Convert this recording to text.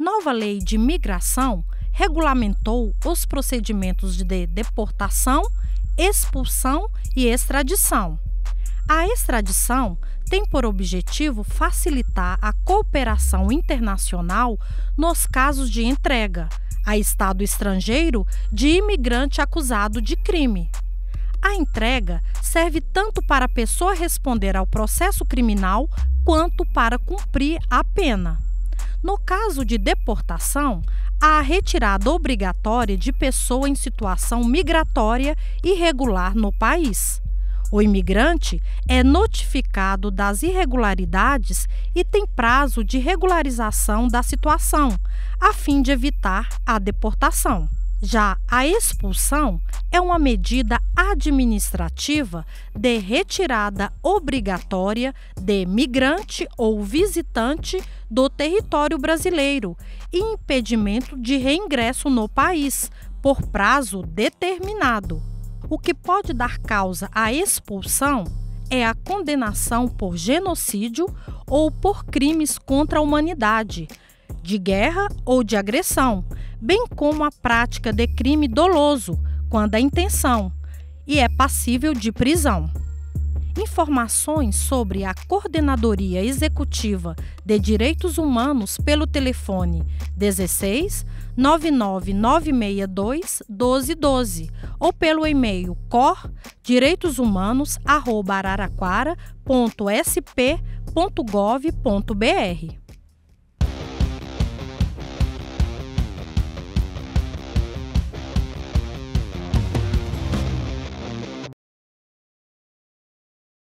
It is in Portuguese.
nova lei de migração regulamentou os procedimentos de deportação, expulsão e extradição. A extradição tem por objetivo facilitar a cooperação internacional nos casos de entrega a Estado estrangeiro de imigrante acusado de crime. A entrega serve tanto para a pessoa responder ao processo criminal quanto para cumprir a pena. No caso de deportação, há a retirada obrigatória de pessoa em situação migratória irregular no país. O imigrante é notificado das irregularidades e tem prazo de regularização da situação, a fim de evitar a deportação. Já a expulsão é uma medida administrativa de retirada obrigatória de migrante ou visitante do território brasileiro e impedimento de reingresso no país por prazo determinado. O que pode dar causa à expulsão é a condenação por genocídio ou por crimes contra a humanidade, de guerra ou de agressão, bem como a prática de crime doloso, quando a intenção, e é passível de prisão. Informações sobre a Coordenadoria Executiva de Direitos Humanos pelo telefone 16 99962 1212 ou pelo e-mail cor.direitoshumanos@araraquara.sp.gov.br.